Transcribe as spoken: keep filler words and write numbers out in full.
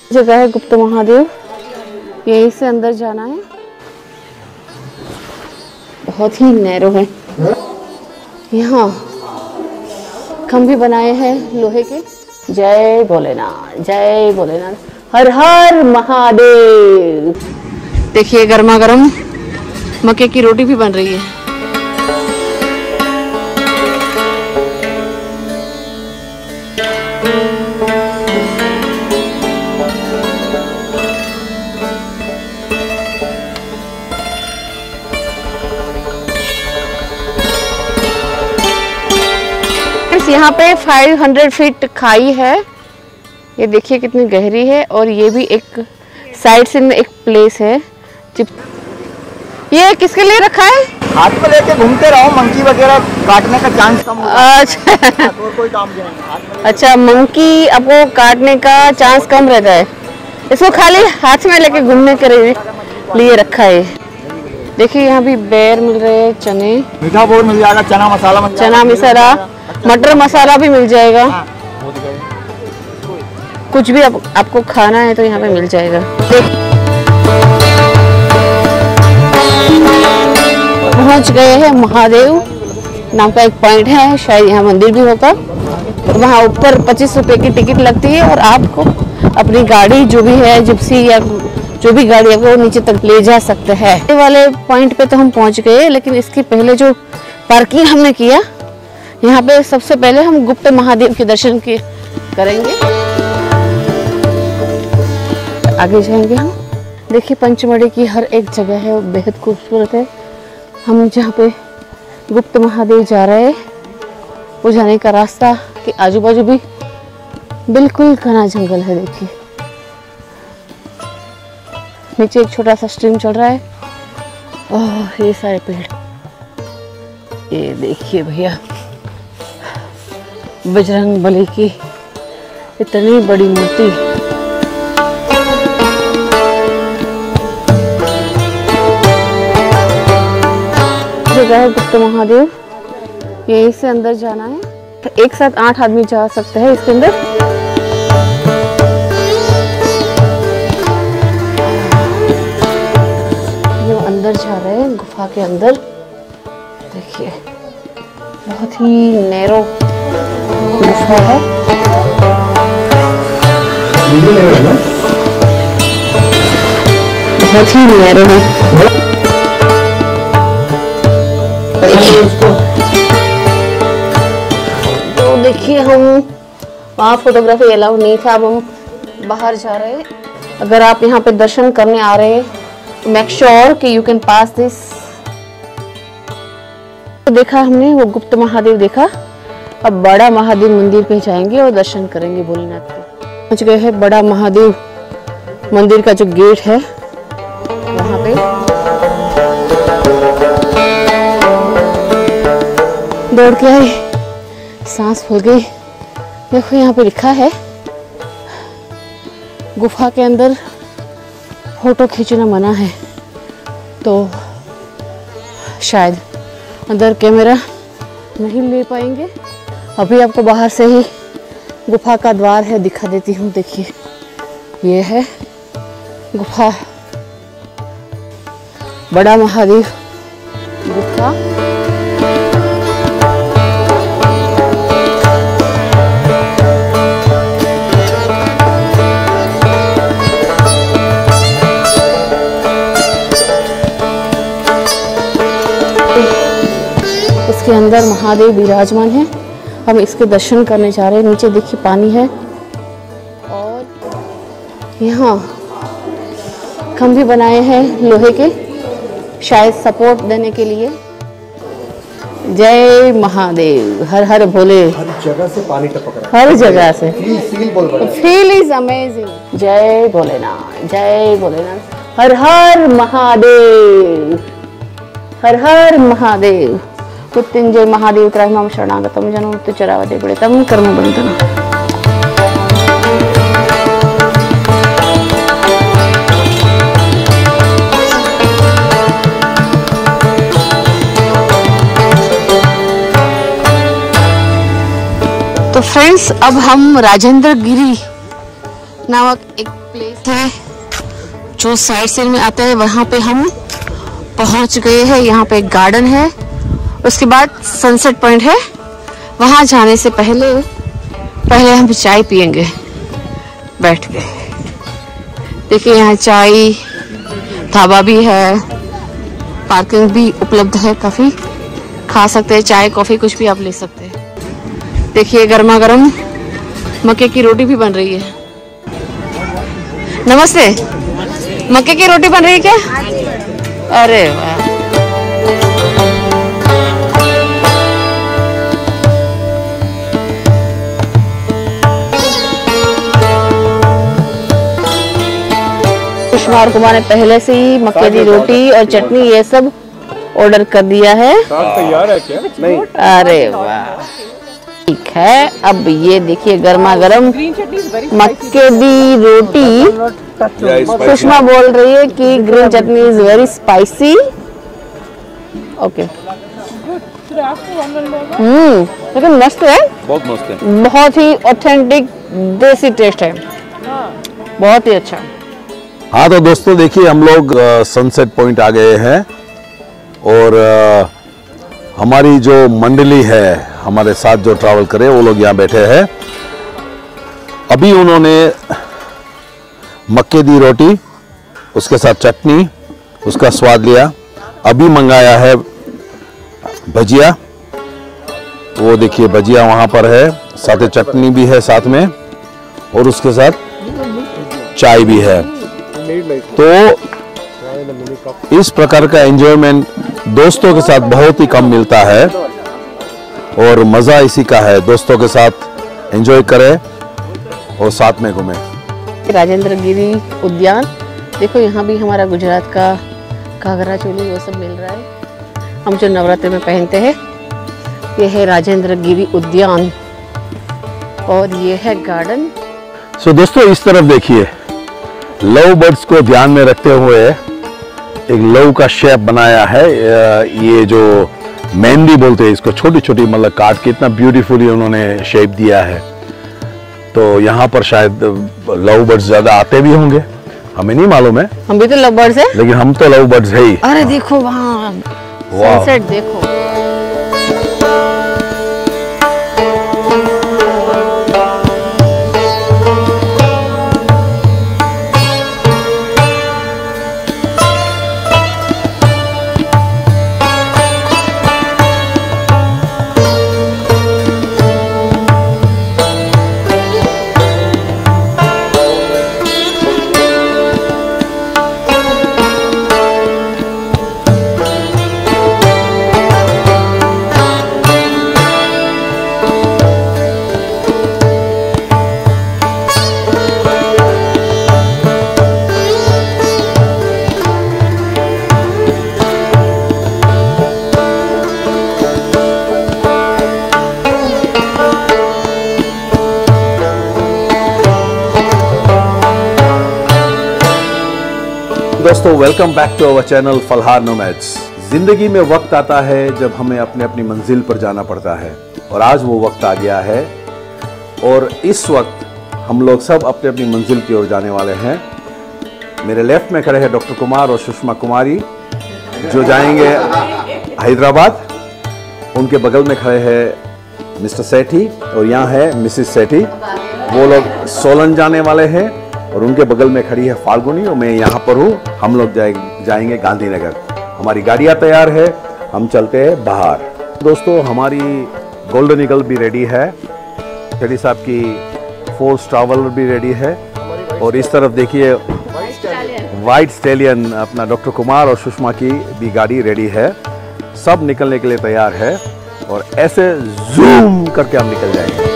जगह है गुप्त महादेव, यहीं से अंदर जाना है। बहुत ही नैरो है। यहाँ खंभे बनाए हैं लोहे के। जय भोलेनाथ, जय भोलेनाथ, हर हर महादेव। देखिए गर्मा गर्म मक्के की रोटी भी बन रही है। यहाँ पे पाँच सौ फीट खाई है, ये देखिए कितनी गहरी है। और ये भी एक साइड से में एक प्लेस है। ये किसके लिए रखा है? हाथ में लेके घूमते रहो, मंकी वगैरह काटने का चांस कम होगा। अच्छा तो कोई काम नहीं। अच्छा, मंकी आपको काटने का चांस कम रहता है, इसको खाली हाथ में लेके घूमने के लिए रखा है। देखिए यहाँ भी बेर मिल रहे हैं, चने, मीठा बोर मिल जाएगा, चना मसाला मिल चना मसाला, मटर मसाला भी मिल जाएगा। हाँ। कुछ भी आप, आपको खाना है तो यहाँ पे मिल जाएगा। पहुँच गए हैं महादेव नाम का एक पॉइंट है, शायद यहाँ मंदिर भी होगा। वहाँ ऊपर पच्चीस रुपए की टिकट लगती है और आपको अपनी गाड़ी जो भी है, जिप्सी या जो भी गाड़ी है वो नीचे तक ले जा सकते हैं। ये वाले पॉइंट पे तो हम पहुँच गए, लेकिन इसके पहले जो पार्किंग हमने किया, यहाँ पे सबसे पहले हम गुप्त महादेव के दर्शन के करेंगे, आगे जाएंगे हम। देखिए पंचमढ़ी की हर एक जगह है वो बेहद खूबसूरत है। हम जहाँ पे गुप्त महादेव जा रहे हैं वो जाने का रास्ता के आजू बाजू भी बिल्कुल घना जंगल है। देखिए नीचे एक छोटा सा स्ट्रीम चल रहा है और ये सारे पेड़। ये देखिए भैया बजरंग बली की इतनी बड़ी मूर्ति। जगह है गुप्त महादेव, यहीं से अंदर जाना है। एक साथ आठ आदमी जा सकते हैं इसके अंदर। ये अंदर जा रहे हैं गुफा के अंदर। देखिए बहुत ही नैरो गुफा है। बहुत ही नैरो है। तो देखिए हम वहाँ फोटोग्राफी अलाउ नहीं था, अब हम बाहर जा रहे हैं। अगर आप यहाँ पे दर्शन करने आ रहे हैं तो मेक श्योर कि यू कैन पास दिस। तो देखा हमने वो गुप्त महादेव देखा, अब बड़ा महादेव मंदिर पे जाएंगे और दर्शन करेंगे भोलेनाथ के। पहुंच गए हैं बड़ा महादेव मंदिर का जो गेट है वहाँ पे। दौड़ के आई, सांस फूल गई। देखो यहाँ पे लिखा है गुफा के अंदर फोटो खींचना मना है, तो शायद अंदर कैमरा नहीं ले पाएंगे। अभी आपको बाहर से ही गुफा का द्वार है दिखा देती हूँ। देखिए ये है गुफा, बड़ा महादेव गुफा। इसके अंदर महादेव विराजमान है। हम इसके दर्शन करने जा रहे हैं। नीचे देखिए पानी है और यहाँ खंभे बनाए हैं लोहे के, शायद सपोर्ट देने के लिए। जय महादेव, हर हर भोले। हर जगह से पानी टपक रहा है, हर जगह से। Feel is amazing. जय भोलेनाथ, जय भोलेनाथ, हर हर महादेव, हर हर महादेव। मृत्युंजय महादेव त्राहिमाम शरणागतम जनो मृत्युचरावते पीड़ितम कर्मबंधनम्। तो फ्रेंड्स अब हम राजेंद्र गिरी नामक एक प्लेस है जो साइड सीन में आता है, वहाँ पे हम पहुँच गए हैं। यहाँ पे एक गार्डन है, उसके बाद सनसेट पॉइंट है। वहाँ जाने से पहले पहले हम चाय पियेंगे बैठ के। देखिए यहाँ चाय ढाबा भी है, पार्किंग भी उपलब्ध है, काफ़ी खा सकते हैं, चाय कॉफ़ी कुछ भी आप ले सकते हैं। देखिए गर्मा गर्म मक्के की रोटी भी बन रही है। नमस्ते, मक्के की रोटी बन रही है क्या? अरे वाह, सुषमा और कुमार ने पहले से ही मक्के की रोटी और चटनी ये सब ऑर्डर कर दिया है। तैयार है क्या? नहीं। अरे वाह, ठीक है। अब ये देखिए गर्मा गर्म मक्के की रोटी। सुषमा बोल रही है कि green chutney is very spicy. Okay, hmm लेकिन मस्त है, बहुत मस्त है, बहुत ही ऑथेंटिक देसी टेस्ट है, बहुत ही अच्छा। हाँ तो दोस्तों देखिए हम लोग सनसेट पॉइंट आ गए हैं और आ, हमारी जो मंडली है, हमारे साथ जो ट्रैवल करे वो लोग यहाँ बैठे हैं। अभी उन्होंने मक्के की रोटी उसके साथ चटनी उसका स्वाद लिया। अभी मंगाया है भजिया, वो देखिए भजिया वहाँ पर है, साथ चटनी भी है साथ में और उसके साथ चाय भी है। तो इस प्रकार का एंजॉयमेंट दोस्तों के साथ बहुत ही कम मिलता है और मज़ा इसी का है, दोस्तों के साथ एंजॉय करें और साथ में घूमें। राजेंद्र गिरी उद्यान, देखो यहाँ भी हमारा गुजरात का घाघरा चोली वो सब मिल रहा है, हम जो नवरात्र में पहनते हैं। ये है राजेंद्र गिरी उद्यान और ये है गार्डन। सो दोस्तों इस तरफ देखिए, लव बर्ड्स को ध्यान में रखते हुए एक लव का शेप बनाया है। ये जो मेहंदी बोलते हैं इसको, छोटी छोटी मतलब काट के इतना ब्यूटीफुली उन्होंने शेप दिया है। तो यहाँ पर शायद लव बर्ड्स ज्यादा आते भी होंगे, हमें नहीं मालूम है, हम भी तो लव बर्ड्स है, लेकिन हम तो लव बर्ड्स है ही। अरे देखो वहाँ सनसेट देखो। दोस्तों welcome back to our channel Falhaar nomads. जिंदगी में वक्त आता है जब हमें अपने अपनी मंजिल पर जाना पड़ता है और आज वो वक्त आ गया है और इस वक्त हम लोग सब अपने अपनी मंजिल की ओर जाने वाले हैं। मेरे लेफ्ट में खड़े हैं डॉक्टर कुमार और सुषमा कुमारी जो जाएंगे हैदराबाद। उनके बगल में खड़े हैं मिस्टर सेठी और यहाँ है मिसिस सेठी, वो लोग सोलन जाने वाले हैं। और उनके बगल में खड़ी है फाल्गुनी और मैं यहाँ पर हूँ। हम लोग जाए जाएंगे गांधीनगर। हमारी गाड़ियाँ तैयार है, हम चलते हैं बाहर। दोस्तों हमारी गोल्डन ईगल भी रेडी है, शेठी साहब की फोर्स ट्रैवलर भी रेडी है और इस तरफ देखिए वाइट स्टेलियन अपना डॉक्टर कुमार और सुषमा की भी गाड़ी रेडी है। सब निकलने के लिए तैयार है और ऐसे जूम करके हम निकल जाएंगे।